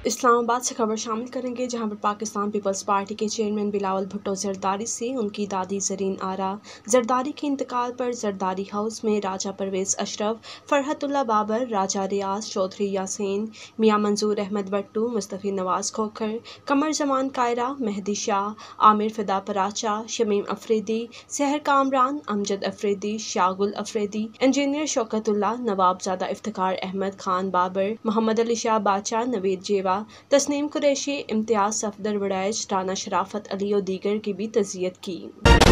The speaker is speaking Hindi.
इस्लामाबाद से खबर शामिल करेंगे, जहां पर पाकिस्तान पीपल्स पार्टी के चेयरमैन बिलावल भुट्टो जरदारी से उनकी दादी जरीन आरा जरदारी के इंतकाल पर जरदारी हाउस में राजा परवेज अशरफ, फरहतुल्ला बाबर, राजा रियाज चौधरी यासीन, मियां मंजूर अहमद भट्टू, मुस्तफ़ी नवाज खोखर, कमर जमान कायरा, मेहदी शाह, आमिर फिदा पराचा, शमीम अफरीदी, सहर कामरान, अमजद अफरीदी, शागुल अफरीदी, इंजीनियर शौकतुल्ला, नवाबजादा इफ्तिकार अहमद खान बाबर, मोहम्मद अली शाह बाचा, नवीद जेवा, तस्नीम कुरैशी, इम्तियाज सफदर वड़ैच, राना शराफत अली और दीगर की भी तज़ियत की।